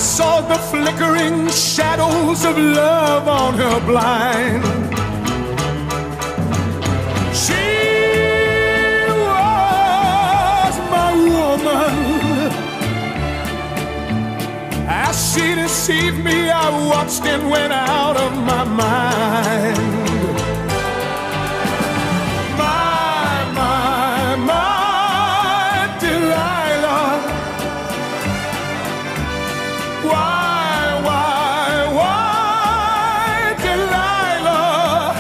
saw the flickering shadows of love on her blind. She was my woman. As she deceived me, I watched and went out of my mind. My Delilah. Why, Delilah?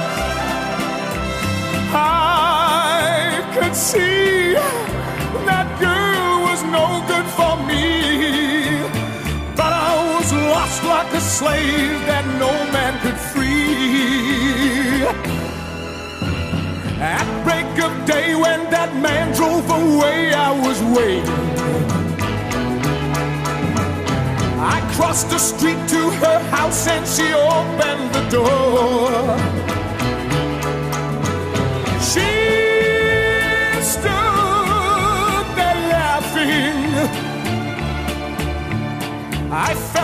I could see that girl was no good for me, but I was lost like a slave that no man could free. At break of day, when that man drove away, I was waiting. I crossed the street to her house and she opened the door. She stood there laughing. I